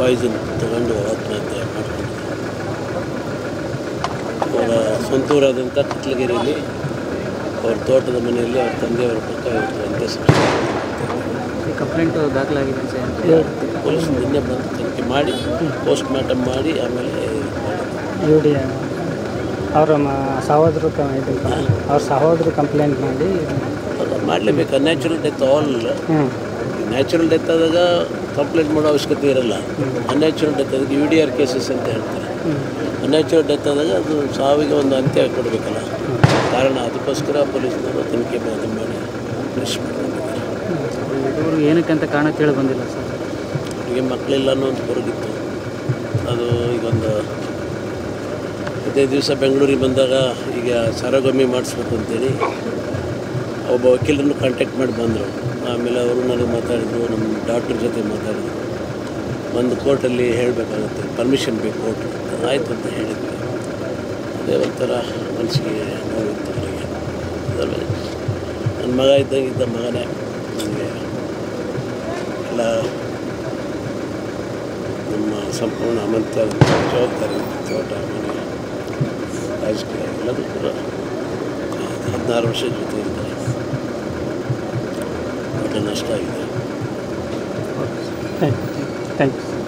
Poisson ತಗೊಂಡು ಆತ್ಮಹತ್ಯೆ ಮಾಡ್ಕೊಂಡಿದ್ದಾರೆ. ಅವರ ಸ್ವಂತೂರಾದಂಥ ಕತ್ಲಗಿರಿಯಲ್ಲಿ ಅವ್ರ ತೋಟದ ಮನೆಯಲ್ಲಿ ಅವ್ರ ತಂದೆಯವರ ಪಕ್ಕ ಇವತ್ತು ಅಂತ್ಯಸಂಸ್ಕಾರ ಕಂಪ್ಲೇಂಟು ದಾಖಲಾಗಿದೆ ಸರ್. ಪೊಲೀಸ್ ನಿನ್ನೆ ಬಂದು ತನಿಖೆ ಮಾಡಿ ಪೋಸ್ಟ್ ಮಾರ್ಟಮ್ ಮಾಡಿ ಆಮೇಲೆ ಅವರ ಸಹೋದರು ಅವ್ರ ಸಹೋದರು ಕಂಪ್ಲೇಂಟ್ ಮಾಡಿ ಮಾಡಲೇಬೇಕು. Natural death all natural death ಆದಾಗ ಕಂಪ್ಲೇಂಟ್ ಮಾಡೋ ಅವಶ್ಯಕತೆ ಇರಲ್ಲ. ಅನ್ಯಾಚುರಲ್ ಡೆತ್ ಆದಾಗ UDR ಕೇಸಸ್ ಅಂತ ಹೇಳ್ತಾರೆ. ಅನ್ಯಾಚುರಲ್ ಡೆತ್ ಆದಾಗ ಅದು ಸಾವಿಗೆ ಒಂದು ಅಂತ್ಯ ಕೊಡಬೇಕಲ್ಲ, ಕಾರಣ ಅದಕ್ಕೋಸ್ಕರ ಪೊಲೀಸ್ನವರು ತನಿಖೆ ಮಾಡಿ ಫ್ರೆಶ್ ಮಾಡ್ಕೊಂಡಿದ್ದಾರೆ. ಇವರು ಏನಕ್ಕಂತ ಕಾರಣ ಕೇಳಿ ಬಂದಿಲ್ಲ ಸರ್. ಅವರಿಗೆ ಮಕ್ಕಳಿಲ್ಲ ಅನ್ನೋ ಒಂದು ಹೊರಗಿತ್ತು. ಅದು ಈಗೊಂದು 15 ದಿವಸ ಬೆಂಗಳೂರಿಗೆ ಬಂದಾಗ ಈಗ ಸಾರಗೊಮ್ಮೆ ಮಾಡಿಸ್ಬೇಕು ಅಂತೇಳಿ ಒಬ್ಬ ವಕೀಲರನ್ನು ಕಾಂಟ್ಯಾಕ್ಟ್ ಮಾಡಿ ಬಂದರು. ಆಮೇಲೆ ಅವರು ನನಗೆ ಮಾತಾಡಿದರು, ನಮ್ಮ ಡಾಕ್ಟ್ರ್ ಜೊತೆ ಮಾತಾಡಿದರು. ಒಂದು ಕೋರ್ಟಲ್ಲಿ ಹೇಳಬೇಕಾಗುತ್ತೆ, ಪರ್ಮಿಷನ್ ಬೇಕು ಕೋರ್ಟ್ ಅಂತ. ಆಯಿತು ಅಂತ ಹೇಳಿದ್ವಿ. ಅದೇ ಒಂಥರ ಮನಸ್ಸಿಗೆ ನೋವಿತ್ತು ಅವರಿಗೆ. ಅದರಲ್ಲಿ ನನ್ನ ಮಗ ಇದ್ದಂಗಿದ್ದ ಮಗನೇ ನನಗೆ ಎಲ್ಲ ನಮ್ಮ ಸಂಪೂರ್ಣ ಅಮಂತ ಜವಾಬ್ದಾರಿ, ತೋಟ ಮನೆ ರಾಜಕೀಯ ಎಲ್ಲದೂ ಕೂಡ 16 ವರ್ಷ ಜೊತೆ ಇದ್ದಾರೆ. ದೊಡ್ಡ ನಷ್ಟ ಆಗಿದೆ. Thank you.